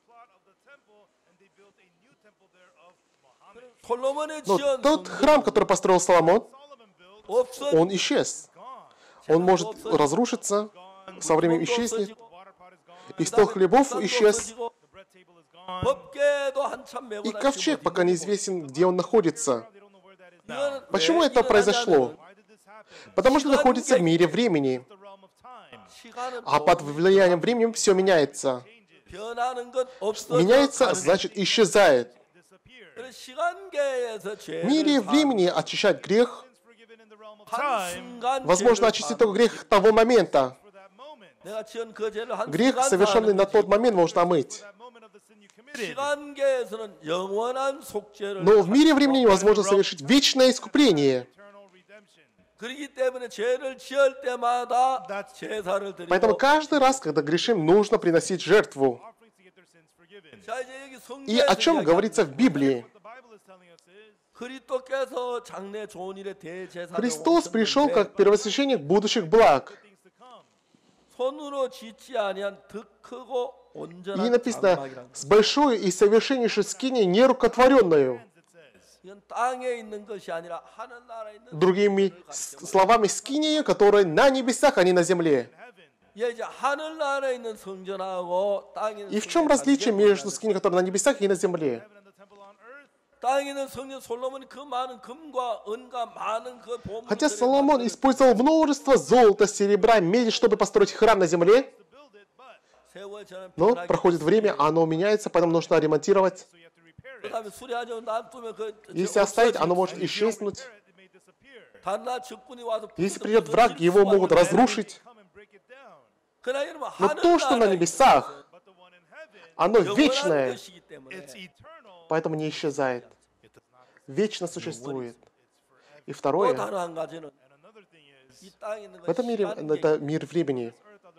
솔로몬의 Но 지은 тот 성전 храм, который построил Соломон, 없어져. он исчез. Он может разрушиться, со временем исчезнет. И стол хлебов исчез. 법궤도 한참 메고 И 다니고 ковчег пока неизвестен, где он находится. 이거는 Почему 왜 это произошло? Потому что находится в мире времени. 시간은 А под влиянием времени все меняется. 변하는 건 없어져. Меняется, значит исчезает. 그래서 시간계에서 В мире 죄를 времени очищать грех, 한순간 возможно, очистить только грех того момента. 내가 지은 그 죄를 Грех, 한순간 совершенный на 사하는 тот 거지. момент, можно омыть. 시간계에서는 영원한 속죄를 Но в мире времени невозможно совершить вечное искупление. 그렇기 때문에 죄를 지을 때마다 제사를 드리고 Поэтому каждый раз, когда грешим, нужно приносить жертву. 자, 이제 여기 И о 성경에서 чем 이야기하는 говорится в Библии? 그리스도께서 장래 좋은 일에 대제사를 Христос пришел 오셨는데 как первосвященник будущих благ. 손으로 짓지 아니한 더 크고 И 온전한 написано, 장막이라. с большой и совершеннейшей скиней нерукотворенную. 이건 땅에 있는 것이 아니라 하늘나라에 있는 Другими словами, скиния, которая на небесах, а не на земле. 예, 이제 하늘나라에 있는 성전하고 땅에 있는 И в чем 성전이 различие 다르게 между 보이는데 скинией, которая на небесах, и на земле? 땅에 있는 성전 솔로몬이 그 많은 금과 은과 많은 그 Хотя 보물들을 Соломон 만드는 использовал множество золота, серебра, меди, чтобы построить храм на земле, 세월 전에 но 변하기 проходит время, оно меняется, поэтому нужно ремонтировать. 그다음에 수리하지 놔두면 그 Если оставить, оно может исчезнуть. 단나 적군이 와서 Если придет враг, его могут разрушить. 그러나 여러분 Но то, что на 하늘나라에 небесах, оно 영원한 вечное, 것이기 때문에 поэтому не исчезает. Вечно существует. И 또 второе, 다른 한 가지는 이 땅에 있는 в этом мире, это мир времени.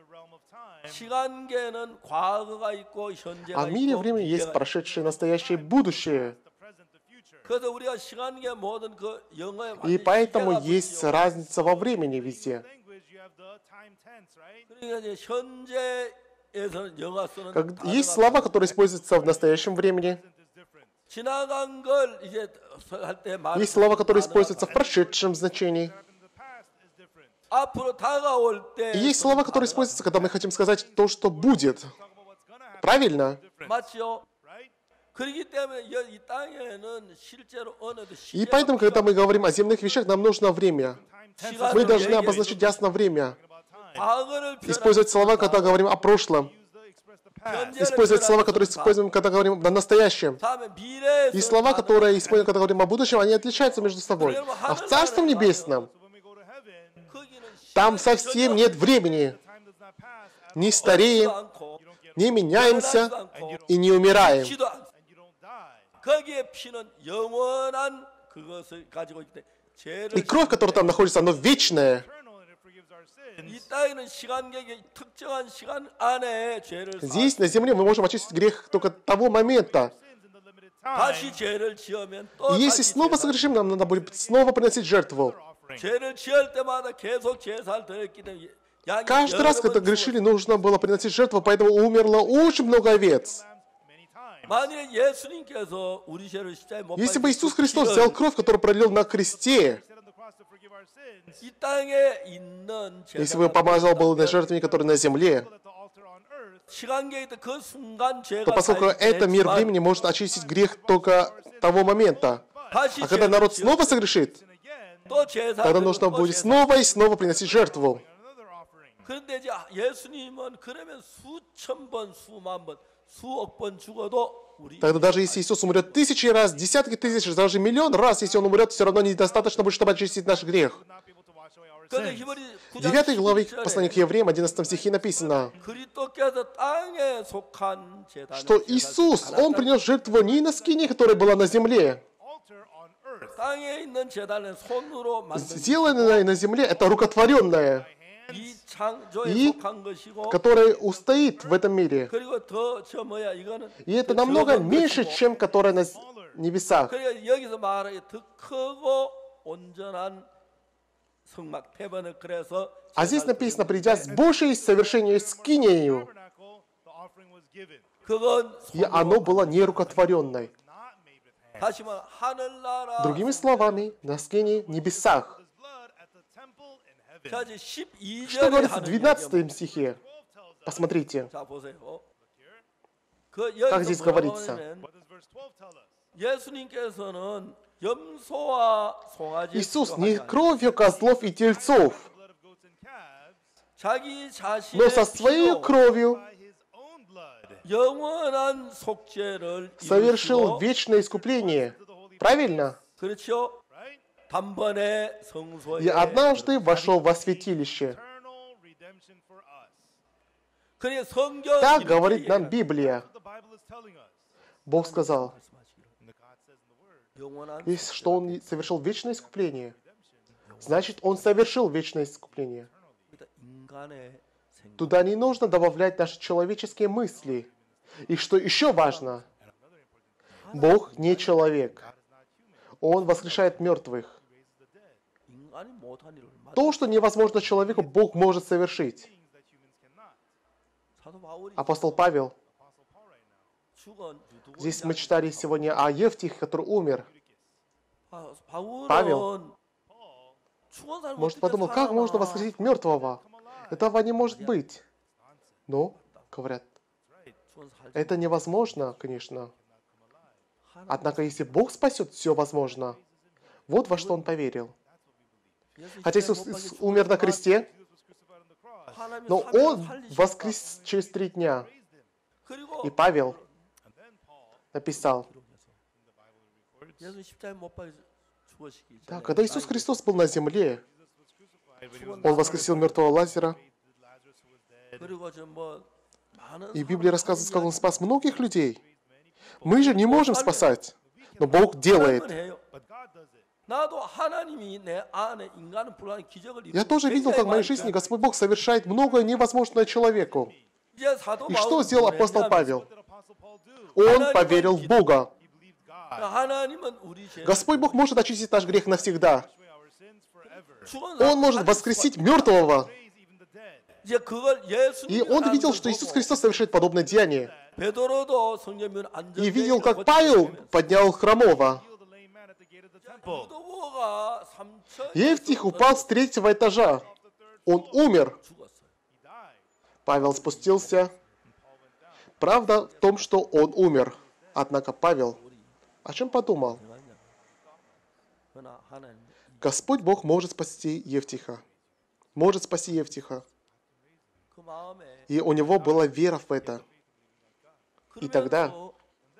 시간계는 과거가 있고 현재가 А в мире 있고 времени есть 미래가 있고. прошедшее, настоящее, будущее. 그래서 우리가 시간계 모든 그 영어에 И 완전히 поэтому 시계가 есть 붙이죠. разница во времени везде. 그러니까 이제 현재에서는 영어 쓰는 Есть 단어가 слова, которые используются в настоящем времени. 지나간 걸 이제 할때 Есть слова, которые используются в прошедшем значении. 앞으로 다가올 때 И есть слова, которые используются, когда мы хотим сказать то, что будет. Правильно? 맞죠? 그렇기 때문에 이 땅에는 실제로 어느도 И поэтому, когда мы говорим о земных вещах, нам нужно время. Мы должны обозначить ясно время. 과거를 Использовать слова, когда говорим о прошлом. Использовать слова, которые используем, когда говорим о настоящем. И слова, которые используем, когда говорим о будущем, они отличаются между собой. А в Царстве Небесном там совсем нет времени. Не стареем, не меняемся и не умираем. 거기에 피는 영원한 그것을 가지고 있기 때문에 죄를 И кровь, которая там находится, она вечная. 이 땅에는 시간계의 특정한 시간 안에 죄를 Здесь, на земле, мы можем очистить грех только того момента. 다시 죄를 지으면 또 И если 다시 снова согрешим, нам надо будет снова приносить жертву. 죄를 지을 때마다 계속 제사를 드렸기 때문에 양이 Каждый раз, когда грешили, нужно было приносить жертву, поэтому умерло очень много овец. 만일에 예수님께서 우리 죄를 십자가에 못 Если бы 박히고 Иисус Христос взял кровь, которую пролил на кресте, 이 땅에 있는 если бы помазал был на жертвенник, который на земле, 시간계에 있던 그 순간 죄가 то поскольку это мир 됐지만 времени, может очистить грех только того момента. 다시 А когда 죄를 народ 지어 снова согрешит, 또 제사 тогда нужно будет снова и снова приносить жертву. 그런데 이제 예수님은 그러면 수천 번, 수만 번, 수억 번 죽어도 우리 Тогда даже если Иисус умрет тысячи раз, десятки тысяч, даже миллион раз, если Он умрет, все равно недостаточно будет, чтобы очистить наш грех. 근데 히브리 В 9장 9 главе 11절에 послания к евреям, 11 стихе написано, 그리스도께서 땅에 속한 제단을 что Иисус, Он принес жертву не на скине, которая была на земле. 땅에 있는 제단을 손으로 만든 Сделанное на земле — это рукотворенное, 이 창조에 이 속한 것이고 которое устоит в этом мире. 그리고 더 뭐야 이거는 И это намного 적은 меньше, 것이고. чем которое на небесах. 그러니까 여기서 말하기 더 크고 온전한 성막 태반을 그래서 А здесь написано, придя с большей совершению скинею, 그건 и оно было не рукотворенной. 다시 말해 하늘나라 Другими словами, на скине в небесах. 자, 이제 12절에 Что говорится в 하는 12 стихе? Посмотрите, 자 보세요. 그 как здесь 여기서 говорится. 뭐냐면 예수님께서는 염소와 송아지 Иисус не кровью козлов и тельцов, 자기 но 자신의 со своей 피로 кровью 영원한 속죄를 совершил 이루시고 вечное искупление. Правильно? 그렇죠? 단번에 И 성소에 однажды вошел во святилище. 그래 성경 Так 이렇게 говорит нам 얘기해요. Библия. Бог сказал, 영원한 если что Он совершил вечное искупление, значит, Он совершил вечное искупление. 속죄. 인간의 생각. Туда не нужно добавлять наши человеческие мысли. И что еще важно, Бог не человек. Он воскрешает мертвых. 인간이 못한 일을 То, что невозможно человеку, Бог может совершить. 사도 바울이 Апостол Павел, 죽은 누구 здесь мы читали сегодня о Евтихе, который умер. 바울은 Павел, 죽은 사람 Может, подумал, как можно воскресить мертвого? Этого не может быть. Но, говорят, это невозможно, конечно. Однако, если Бог спасет, все возможно. Вот во что он поверил. Хотя Иисус умер на кресте, но Он воскрес через 3 дня. И Павел написал, да, когда Иисус Христос был на земле, Он воскресил мертвого Лазаря, и в Библии рассказывается, как Он спас многих людей. Мы же не можем спасать, но Бог делает. Я тоже видел, как в моей жизни Господь Бог совершает многое невозможное человеку. И что сделал апостол Павел? Он поверил в Бога. Господь Бог может очистить наш грех навсегда. Он может воскресить мертвого. И он видел, что Иисус Христос совершит подобное деяние. И видел, как Павел поднял хромого. Евтих упал с 3-го этажа. Он умер. Павел спустился. Правда в том, что он умер. Однако Павел о чем подумал? 그러나 하나님 Господь Бог может спасти Евтиха. Может спасти Евтиха. 그 마음에 И у него была вера в это. И тогда 그러면서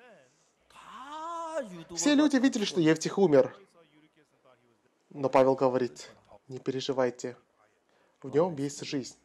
다 유독을 все люди видели, что Евтих умер. Но Павел говорит, не переживайте, в нем есть жизнь.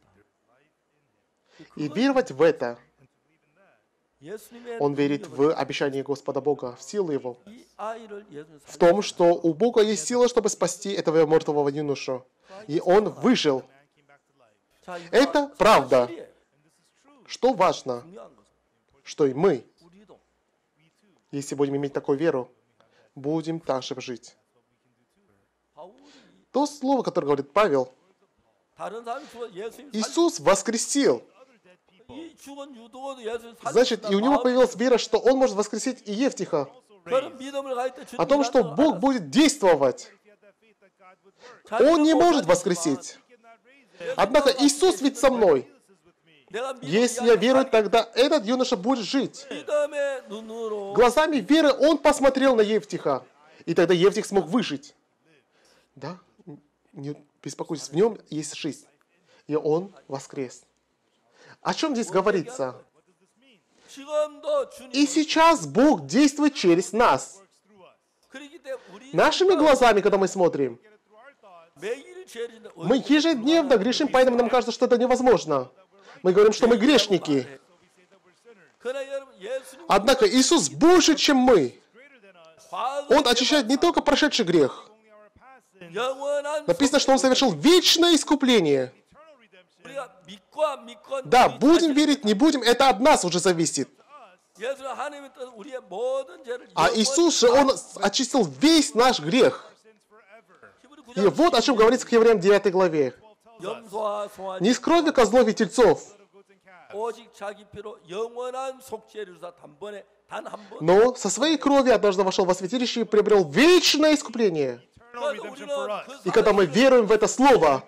И веровать в это, 예수님의 он верит в обещание Господа Бога, в силу Его. 이 아이를 예수님 В том, что у Бога есть сила, чтобы спасти этого мертвого юношу. И он выжил. 자, 이거 Это правда. 사실이에요. Что важно, 중요한 것은 что и мы, 우리도 если будем иметь такую веру, будем так же жить. 바울이 То слово, которое говорит Павел, 다른 사람이 죽어 예수님 Иисус воскресил. 이 죽은 유도도 예수님 살리신다. Значит, и у него появилась вера, что он может воскресить и Евтиха. 그런 믿음을 가질 때 О том, что Бог будет действовать. Он не может воскресить. Однако Иисус ведь со мной. Если я верую, тогда этот юноша будет жить. 믿음의 눈으로 Глазами веры он посмотрел на Евтиха. И тогда Евтих смог выжить. Да? Не беспокойтесь, в нем есть жизнь. И он воскрес. О чем здесь говорится? 지금도 주님 И сейчас Бог действует через нас. 그렇기 때문에 우리 Нашими глазами, когда мы смотрим, 매일 죄를 짓는데 мы ежедневно грешим, поэтому нам кажется, что это невозможно. Мы говорим, что мы грешники. 그러나 여러분 예수님 Однако Иисус больше, чем мы. 과거 Он очищает не только прошедший грех. 영원한 Написано, что Он совершил вечное искупление. 우리가 믿고 안 믿고 Да, будем верить, не будем, это от нас уже зависит. 예수 하나님의 뜻 우리의 모든 죄를 А Иисус же, Он очистил весь наш грех. И вот о чем говорится к Евреям 9 главе. 염소와 송아지 Не из крови козлов и тельцов, 오직 자기 피로 영원한 속죄를 주사 단번에 단 한 번. но со своей крови однажды вошел во святилище и приобрел вечное искупление. И когда мы веруем в это Слово,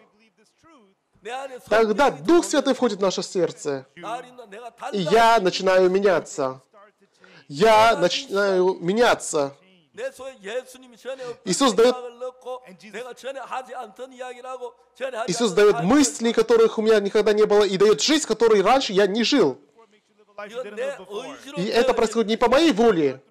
тогда Дух Святой входит в наше сердце. И я начинаю меняться. Я начинаю меняться. Иисус дает Иисус дает мысли, которых у меня никогда не было, и дает жизнь, которой раньше я не жил. И это происходит не по моей воле,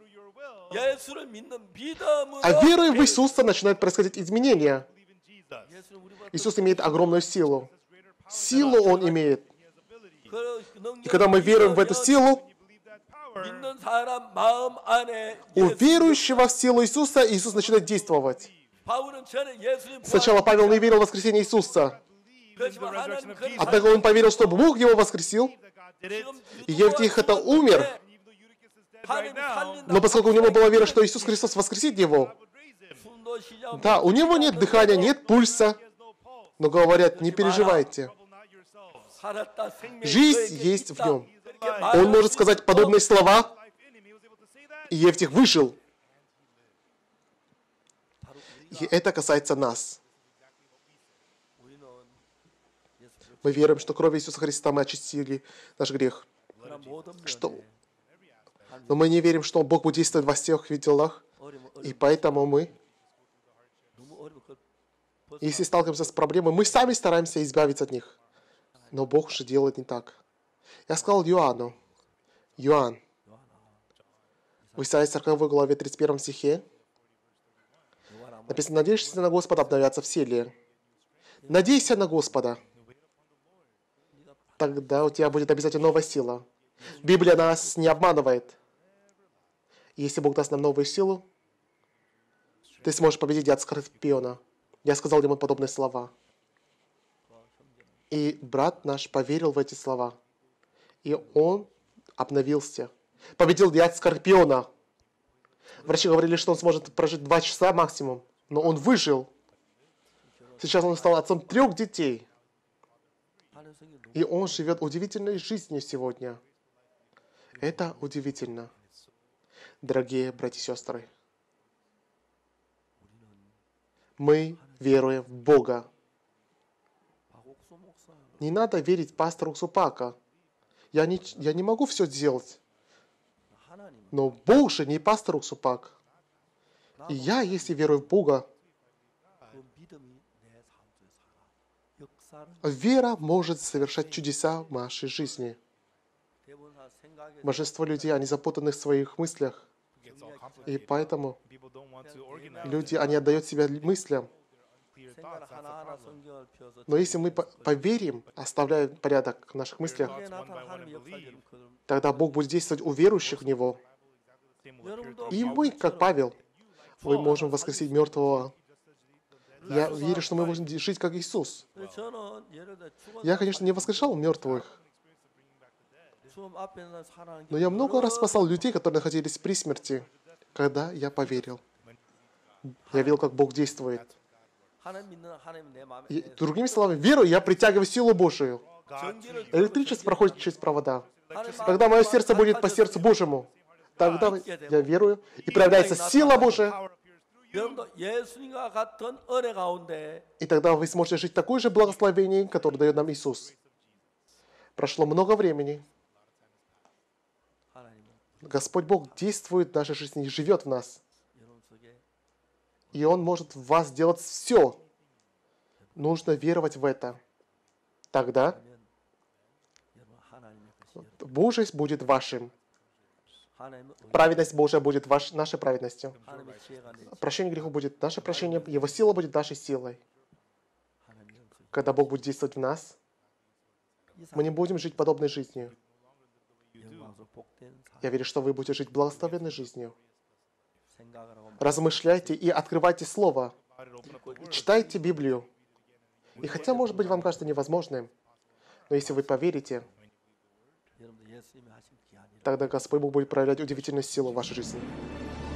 а верой в Иисуса начинают происходить изменения. Иисус имеет огромную силу. Силу Он имеет. И когда мы веруем в эту силу, у верующего в силу Иисуса, Иисус начинает действовать. Сначала Павел не верил в воскресение Иисуса. Однако он поверил, что Бог его воскресил. И Евтих это умер. Но поскольку у него была вера, что Иисус Христос воскресит его, да, у него нет дыхания, нет пульса. Но говорят, не переживайте. Жизнь есть в нем. Он может сказать подобные слова, и Евтих вышел. И это касается нас. Мы веруем, что кровью Иисуса Христа мы очистили наш грех. Но мы не верим, что Бог будет действовать во всех делах. И поэтому мы, если сталкиваемся с проблемой, мы сами стараемся избавиться от них. Но Бог же делает не так. Я сказал Иоанну, Иоанн, в Исаии 40 главе 31 стихе написано, надеешься на Господа, обновятся в силе. Надейся на Господа. Тогда у тебя будет обязательно новая сила. Библия нас не обманывает. Если Бог даст нам новую силу, ты сможешь победить яд скорпиона. Я сказал ему подобные слова. И брат наш поверил в эти слова. И он обновился. Победил яд скорпиона. Врачи говорили, что он сможет прожить 2 часа максимум. Но он выжил. Сейчас он стал отцом 3 детей. И он живет удивительной жизнью сегодня. Это удивительно. Дорогие братья и сестры, мы веруем в Бога. Не надо верить пастору Супака. Я не могу все сделать. 하나님은 Но Бог же не пастор Супак. И 나도 я, если верую в Бога, 그 믿음이 내 삶 속에 살아 역사를 вера может совершать чудеса в нашей жизни. 대부분 다 생각에 Большинство людей, они запутаны в своих мыслях. И поэтому люди, они отдают себя мыслям. 생각 하나하나 성경을 펴서 Но если мы поверим, оставляя порядок в наших мыслях, 그게 나타난 하나님의 역사처럼 그럼 тогда Бог будет действовать у верующих в Него. 여러분도 И мы, как Павел, мы можем воскресить мертвого. Я верю, что мы можем жить как Иисус. 저는 예를 들어 죽은 Я, конечно, не воскрешал мертвых, 죽음 앞에 있는 사랑하는 но я много раз спасал людей, которые находились при смерти, когда я поверил. Я видел, как Бог действует. 하나님 믿는 하나님 내 마음에 И, другими словами, веру я притягиваю силу Божию. 전기를 Электричество проходит через провода. 하나님 Когда мое сердце будет по сердцу Божьему, тогда я верую, и проявляется сила Божия, 여러분도 예수님과 같은 은혜 가운데 и тогда вы сможете жить такое же благословение, которое дает нам Иисус. Прошло много времени. 하나님은 Господь Бог действует в нашей жизни и живет в нас. 여러분 속에 И Он может в вас делать все. Нужно веровать в это. Тогда 하면 여러분 하나님의 것이 Божесть будет вашим. 하나님의 의, Праведность Божия будет нашей праведностью. 하나님의 지혜가 내 Прощение грехов будет наше прощение. Его сила будет нашей силой. 하나님 여러분 속에 Когда Бог будет действовать в нас, 이 мы не будем жить подобной жизнью. 영광스러운 복된 삶 Я верю, что вы будете жить благословенной жизнью. 생각을 하고 Размышляйте и открывайте Слово. Читайте Библию. И хотя, может быть, вам кажется невозможным, но если вы поверите, 여러분들 예수님이 하신 귀한 일 тогда Господь Бог будет проявлять удивительную силу в вашей жизни.